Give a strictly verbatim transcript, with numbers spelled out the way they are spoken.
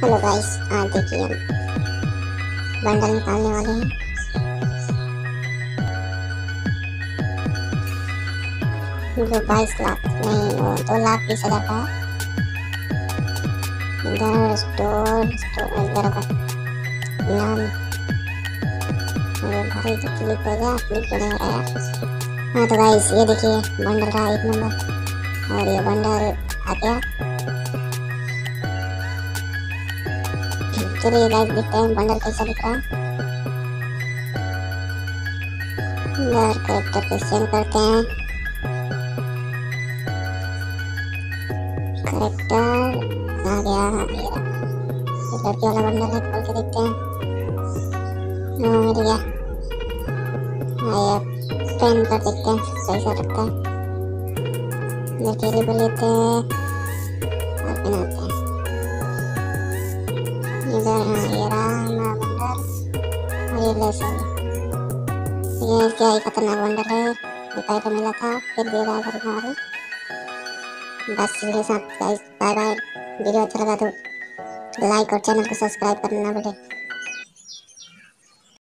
Hello guys, आज देखिए हम बंडल निकालने वाले हैं। जो बाईस लाख नहीं, वो दो लाख बीस हजार का है। इधर स्टोर स्टोर इधर का नाम अरे भाई तो क्लिक हो गया, क्लिक हो गया यार। हाँ तो गाइस ये देखिए बंडल का एक नंबर, और ये बंडल आ गया। चलिए गाइस देखते हैं बंडल कैसा दिख रहा है। इधर कैरेक्टर पे सेंड करते हैं। कैरेक्टर आ गया, ये लड़की वाला बंडल है, खोल के देखते हैं। हाँ मिल गया। हाँ ये पेन कर देखते हैं कैसा लगता है। इधर केली को लेते हैं और बनाते हैं। इधर हाँ ये रहा हमारा बंडल, और ये ले सकते। ये क्या ही खतरनाक बंडल है, ये पहले मिला था फिर दे रहा है हमारे। बस इसके साथ गाइस बाय बाय। वीडियो अच्छा लगा तो लाइक और चैनल को सब्सक्राइब करना ना भूलें।